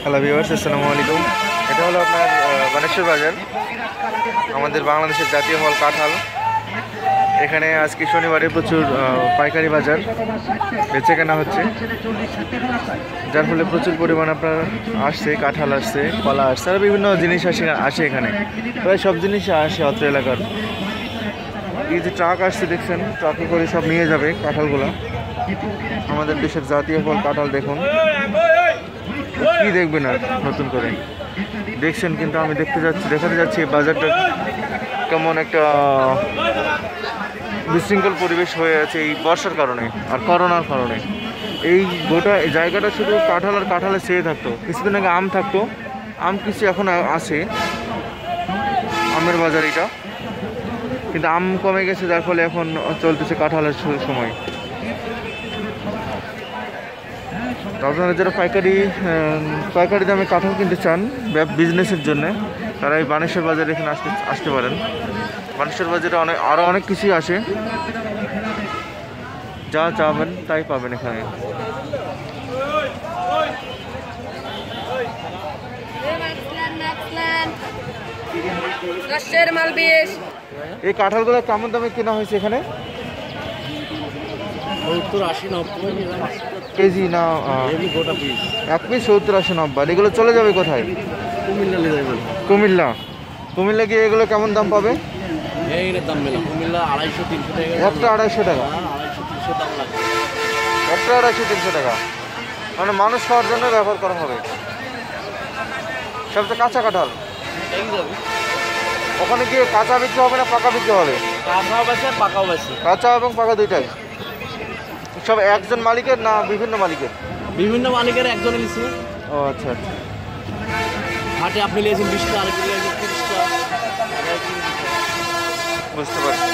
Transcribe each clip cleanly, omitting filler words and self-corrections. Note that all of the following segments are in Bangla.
হ্যালো ভিউয়ার্স, আসসালামু আলাইকুম। এটা হলো আপনার বানেশ্বর বাজার, আমাদের বাংলাদেশের জাতীয় ফল কাঁঠাল। এখানে আজকে শনিবারে প্রচুর পাইকারি বাজার বেচে কেনা হচ্ছে, যার ফলে প্রচুর পরিমাণ আপনার আসছে, কাঁঠাল আসছে, কলা আসছে, আর বিভিন্ন জিনিস আসে এখানে। প্রায় সব জিনিসই আসে অত্র এলাকার। এই যে ট্রাক আসছে দেখছেন, ট্রাকে করে সব নিয়ে যাবে কাঁঠালগুলো। আমাদের দেশের জাতীয় ফল কাঁঠাল দেখুন, কি দেখবেন আর নতুন করে দেখছেন। কিন্তু আমি দেখাতে যাচ্ছি বাজারটা কেমন একটা বিশৃঙ্খল পরিবেশ হয়ে আছে এই বর্ষার কারণে আর করোনার কারণে। এই গোটা জায়গাটা শুধু কাঁঠাল আর কাঁঠালে ছেয়ে থাকতো। কিছুদিন আগে আম থাকতো, আম কিছু এখন আছে, আমের বাজার এটা, কিন্তু আম কমে গেছে, যার ফলে এখন চলতেছে কাঁঠালের সময়। আপনারা যারা পাইকারি দামে কাঁঠাল কিনতে চান বিজনেসের জন্য, তারা এই বানেশ্বর বাজারে এখানে আসতে পারেন। বানেশ্বর বাজারে আরও অনেক কিছুই আসে, যা চাবেন তাই পাবেন এখানে। এই কাঁঠালগুলো কেমন দামে কেনা হয়েছে এখানে? 70-80-90 কেজি না এক পিস? 70-80-90। এগুলো চলে যাবে কোথায়? কুমিল্লা। কুমিল্লা গিয়ে এগুলো কেমন দাম পাবে? কুমিল্লা 250-300 টাকা। একটা 250 টাকা? 250-300 দাম লাগবে। একটা 250-300 টাকা, মানে মানুষ খাওয়ার জন্য ব্যবহার করা হবে। সবচেয়ে কাঁচা কাঁঠাল ওখানে গিয়ে কাঁচা বিক্রি হবে না পাকা বিক্রি হবে? কাঁচাও বেছে পাকাও বেছে। কাঁচা এবং পাকা দুইটাই? সব একজন মালিকের না বিভিন্ন মালিকের? বিভিন্ন মালিকের একজনে নিচ্ছে। ও আচ্ছা আচ্ছা। হাটে আপনি নিয়েছেন 20 টাকা, আর কি নিয়েছেন 30 টাকা। বুঝতে পারছি।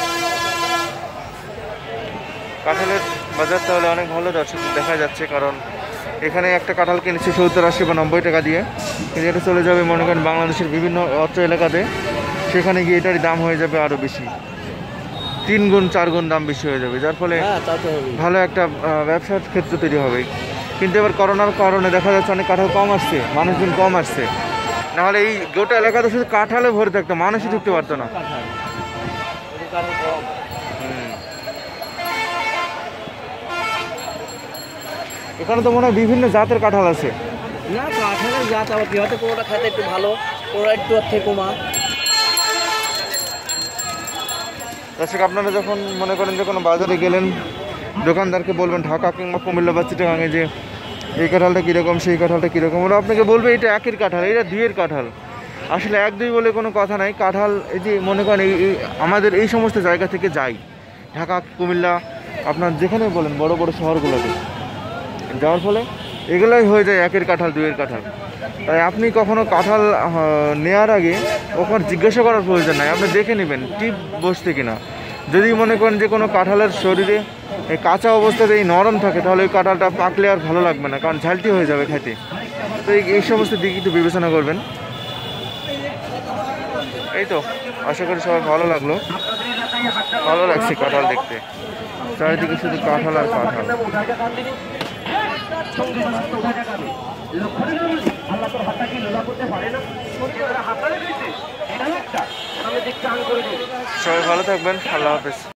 কাঁঠালের বাজার তাহলে অনেক ভালো দেখা যাচ্ছে, কারণ এখানে একটা কাঁঠাল কিনেছে 70-80 বা 90 টাকা দিয়ে, কিন্তু এটা চলে যাবে মনে করেন বাংলাদেশের বিভিন্ন অত্র এলাকাতে। সেখানে গিয়ে এটারই দাম হয়ে যাবে আরও বেশি, 3 গুণ 4 গুণ দাম বেশি হয়ে যাবে, যার ফলে ভালো একটা ব্যবসার ক্ষেত্র তৈরি হবে। কিন্তু এবার করোনার কারণে দেখা যাচ্ছে অনেক কাঁঠাল কম আসছে, মানুষজন কম আসছে। নাহলে এই গোটা এলাকাতে শুধু কাঁঠালে ভরে থাকতো, মানুষই ঢুকতে পারতো না। এখানে তো মনে হয় বিভিন্ন জাতের কাঁঠাল আছে। না, কাঁঠালের জাত আবার কি হয়তো কোনোটা খেতে একটু ভালো, কোনোটা একটু আর থেকে কমা। দর্শক, আপনারা যখন মনে করেন যে কোনো বাজারে গেলেন, দোকানদারকে বলবেন ঢাকা কিংবা কুমিল্লা বা চিটাগাঙে যে এই কাঁঠালটা কীরকম, সেই কাঁঠালটা কীরকম, ওরা আপনাকে বলবে এটা একের কাঁঠাল, এটা দুইয়ের কাঁঠাল। আসলে 1-2 বলে কোনো কথা নাই। কাঁঠাল এই যে মনে করেন এই আমাদের এই সমস্ত জায়গা থেকে যায়, ঢাকা কুমিল্লা আপনার যেখানে বলেন বড় বড় শহরগুলোতে যাওয়ার ফলে এগুলোই হয়ে যায় একের কাঁঠাল, দুইয়ের কাঁঠাল। তাই আপনি কখনো কাঁঠাল নেওয়ার আগে ওখানে জিজ্ঞাসা করার প্রয়োজন নাই, আপনি দেখে নেবেন টিপ বসতে কিনা। যদি মনে করেন যে কোনো কাঁঠালের শরীরে এই কাঁচা অবস্থাতে এই নরম থাকে, তাহলে ওই কাঁঠালটা পাকলে আর ভালো লাগবে না, কারণ ঝালটি হয়ে যাবে খেতে। তো এই সমস্ত দিক একটু বিবেচনা করবেন। এই তো, আশা করি সবাই ভালো লাগলো, ভালো লাগছে কাঁঠাল দেখতে। চারিদিকে শুধু কাঁঠাল আর কাঁঠাল। সবাই ভালো থাকবেন, আল্লাহ হাফেজ।